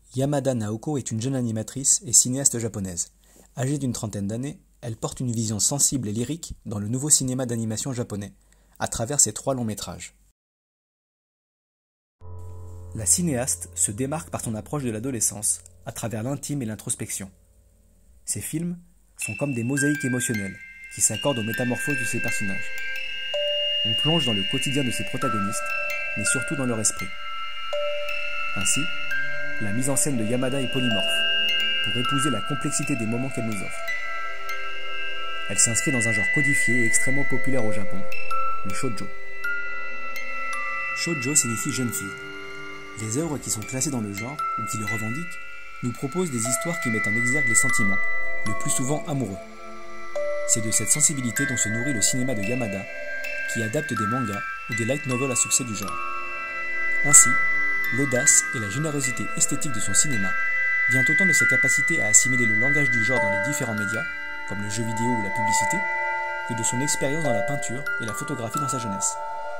Yamada Naoko est une jeune animatrice et cinéaste japonaise. Âgée d'une trentaine d'années, elle porte une vision sensible et lyrique dans le nouveau cinéma d'animation japonais, à travers ses 3 longs métrages. La cinéaste se démarque par son approche de l'adolescence, à travers l'intime et l'introspection. Ses films sont comme des mosaïques émotionnelles qui s'accordent aux métamorphoses de ses personnages. On plonge dans le quotidien de ses protagonistes, mais surtout dans leur esprit. Ainsi, la mise en scène de Yamada est polymorphe, pour épouser la complexité des moments qu'elle nous offre. Elle s'inscrit dans un genre codifié et extrêmement populaire au Japon, le shoujo. Shoujo signifie jeune fille. Les œuvres qui sont classées dans le genre, ou qui le revendiquent, nous proposent des histoires qui mettent en exergue les sentiments, le plus souvent amoureux. C'est de cette sensibilité dont se nourrit le cinéma de Yamada, qui adapte des mangas ou des light novels à succès du genre. Ainsi, l'audace et la générosité esthétique de son cinéma vient autant de sa capacité à assimiler le langage du genre dans les différents médias, comme le jeu vidéo ou la publicité, que de son expérience dans la peinture et la photographie dans sa jeunesse.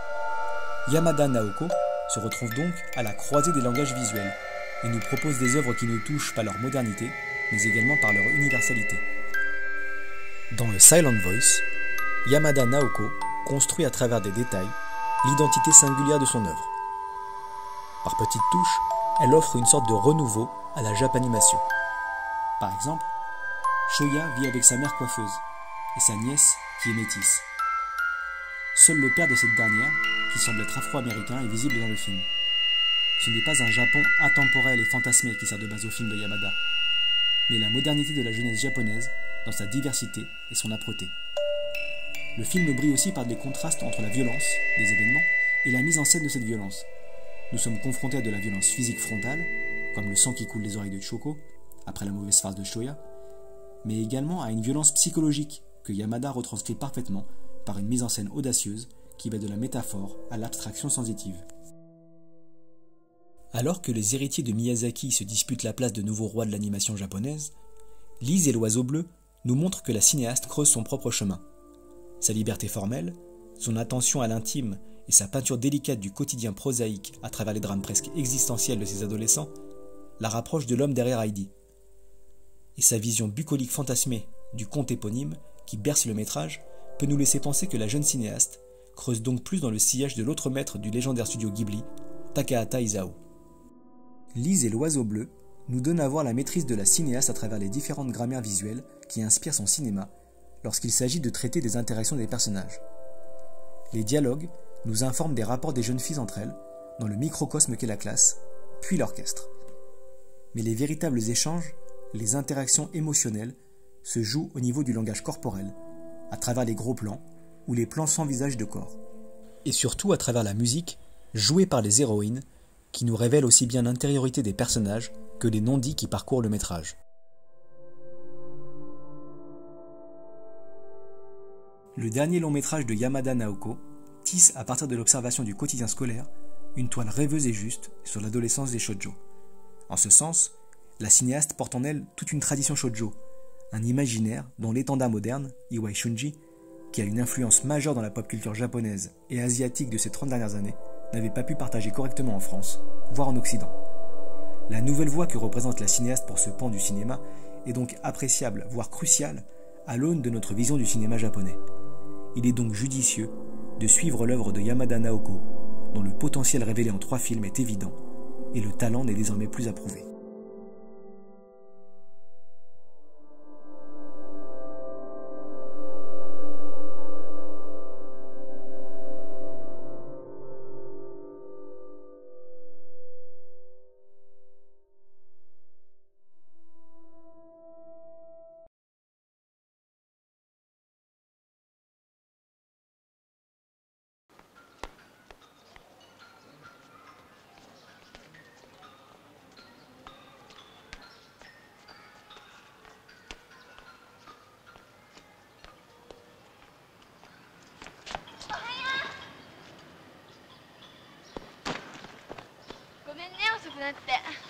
Yamada Naoko se retrouve donc à la croisée des langages visuels et nous propose des œuvres qui nous touchent par leur modernité, mais également par leur universalité. Dans le Silent Voice, Yamada Naoko construit à travers des détails l'identité singulière de son œuvre. Par petites touches, elle offre une sorte de renouveau à la Japanimation. Par exemple, Shoya vit avec sa mère coiffeuse et sa nièce qui est métisse. Seul le père de cette dernière, qui semble être afro-américain, est visible dans le film. Ce n'est pas un Japon intemporel et fantasmé qui sert de base au film de Yamada, mais la modernité de la jeunesse japonaise dans sa diversité et son âpreté. Le film brille aussi par des contrastes entre la violence des événements et la mise en scène de cette violence. Nous sommes confrontés à de la violence physique frontale, comme le sang qui coule des oreilles de Choko, après la mauvaise farce de Shoya, mais également à une violence psychologique que Yamada retranscrit parfaitement par une mise en scène audacieuse qui va de la métaphore à l'abstraction sensitive. Alors que les héritiers de Miyazaki se disputent la place de nouveau roi de l'animation japonaise, Lise et l'oiseau bleu nous montrent que la cinéaste creuse son propre chemin. Sa liberté formelle, son attention à l'intime et sa peinture délicate du quotidien prosaïque à travers les drames presque existentiels de ses adolescents la rapprochent de l'homme derrière Heidi. Et sa vision bucolique fantasmée du conte éponyme qui berce le métrage peut nous laisser penser que la jeune cinéaste creuse donc plus dans le sillage de l'autre maître du légendaire studio Ghibli, Takahata Isao. Lise et l'oiseau bleu nous donnent à voir la maîtrise de la cinéaste à travers les différentes grammaires visuelles qui inspirent son cinéma lorsqu'il s'agit de traiter des interactions des personnages. Les dialogues nous informent des rapports des jeunes filles entre elles, dans le microcosme qu'est la classe, puis l'orchestre. Mais les véritables échanges, les interactions émotionnelles, se jouent au niveau du langage corporel, à travers les gros plans ou les plans sans visage de corps. Et surtout à travers la musique, jouée par les héroïnes, qui nous révèlent aussi bien l'intériorité des personnages que les non-dits qui parcourent le métrage. Le dernier long métrage de Yamada Naoko tisse, à partir de l'observation du quotidien scolaire, une toile rêveuse et juste sur l'adolescence des shoujo. En ce sens, la cinéaste porte en elle toute une tradition shoujo, un imaginaire dont l'étendard moderne, Iwai Shunji, qui a une influence majeure dans la pop culture japonaise et asiatique de ces 30 dernières années, n'avait pas pu partager correctement en France, voire en Occident. La nouvelle voie que représente la cinéaste pour ce pan du cinéma est donc appréciable, voire cruciale, à l'aune de notre vision du cinéma japonais. Il est donc judicieux de suivre l'œuvre de Yamada Naoko, dont le potentiel révélé en 3 films est évident, et le talent n'est désormais plus à prouver. Go めんね遅くなって。